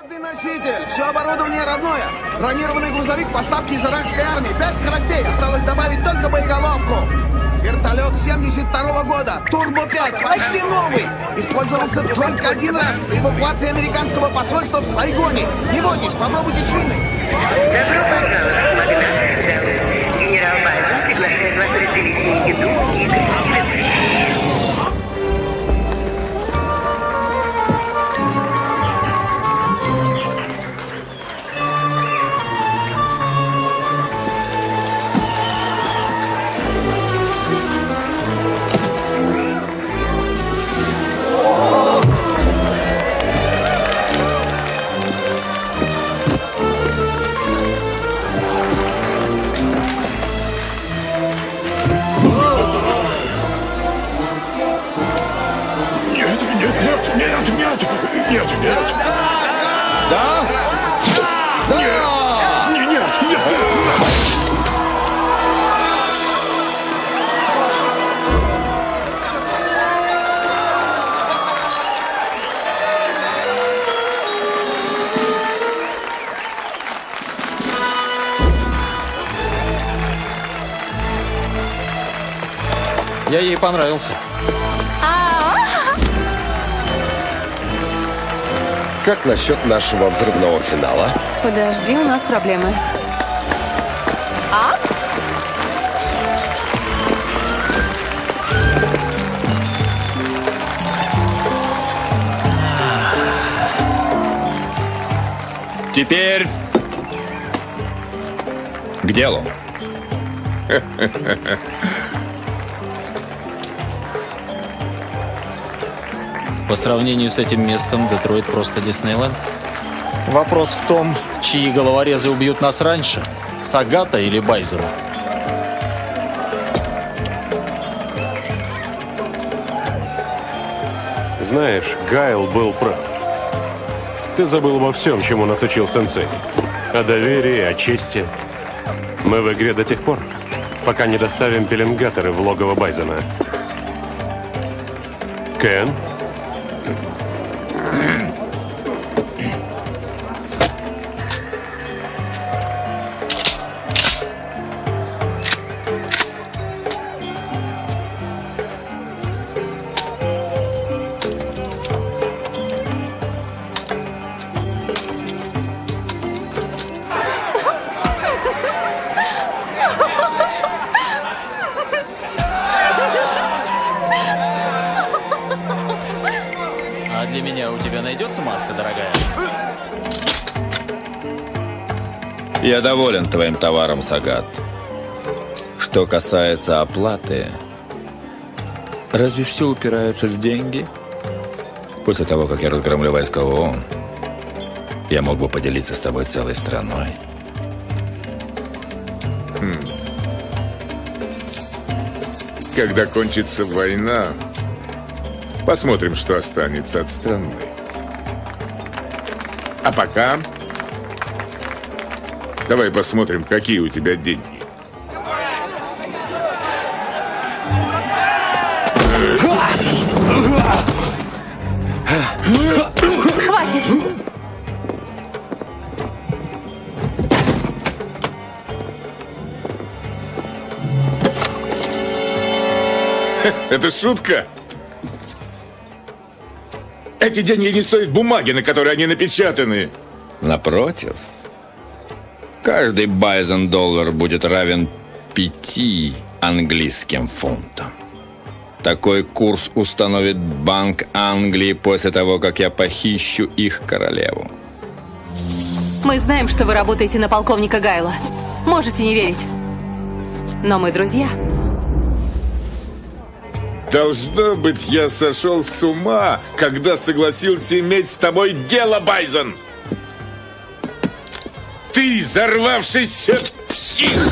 Бедный носитель, все оборудование родное. Бронированный грузовик, поставки из иракской армии. 5 скоростей, осталось добавить только боеголовку. Вертолет 72-го года, Турбо 5, почти новый. Использовался только один раз при эвакуации американского посольства в Сайгоне. Не бойтесь, попробуйте шины. Добро пожаловать, магнат. Генерал Байден приглашает вас разделить еду и красивый. Нет! Да? Да! Нет! Я ей понравился. Как насчет нашего взрывного финала? Подожди, у нас проблемы. А? Теперь к делу. По сравнению с этим местом, Детройт просто Диснейленд. Вопрос в том, чьи головорезы убьют нас раньше, Сагата или Байзера. Знаешь, Гайл был прав. Ты забыл обо всем, чему нас учил сенсей. О доверии, о чести. Мы в игре до тех пор, пока не доставим пеленгаторы в логово Байзена. Кен? Для меня у тебя найдется маска, дорогая? Я доволен твоим товаром, Сагат. Что касается оплаты, разве все упирается в деньги? После того, как я разгромлю войска ООН, я мог бы поделиться с тобой целой страной. Когда кончится война, посмотрим, что останется от страны. А пока давай посмотрим, какие у тебя деньги. Хватит! Это шутка? Эти деньги не стоят бумаги, на которой они напечатаны. Напротив, каждый Байзен-доллар будет равен 5 английским фунтам. Такой курс установит Банк Англии после того, как я похищу их королеву. Мы знаем, что вы работаете на полковника Гайла. Можете не верить. Но мы друзья. Должно быть, я сошел с ума, когда согласился иметь с тобой дело, Байзен. Ты взорвавшийся псих!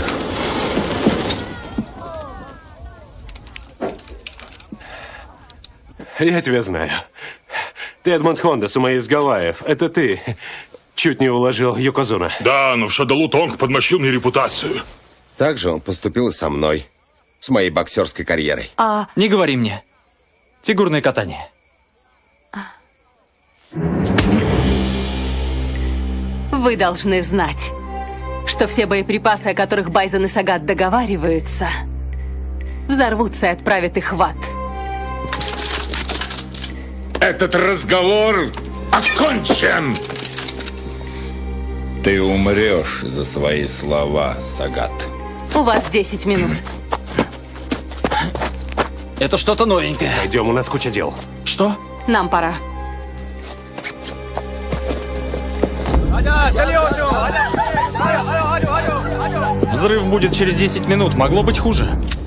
Я тебя знаю. Ты Эдмонд Хонда, Сумаи из Гавайев. Это ты чуть не уложил Йокозуна. Да, но в Шадалу-Тонг подмочил мне репутацию. Так же он поступил и со мной. С моей боксерской карьерой. Не говори мне. Фигурное катание. Вы должны знать, что все боеприпасы, о которых Байзен и Сагат договариваются, взорвутся и отправят их в ад. Этот разговор окончен! Ты умрешь за свои слова, Сагат. У вас 10 минут. Это что-то новенькое. Пойдем, у нас куча дел. Что? Нам пора. Взрыв будет через 10 минут. Могло быть хуже.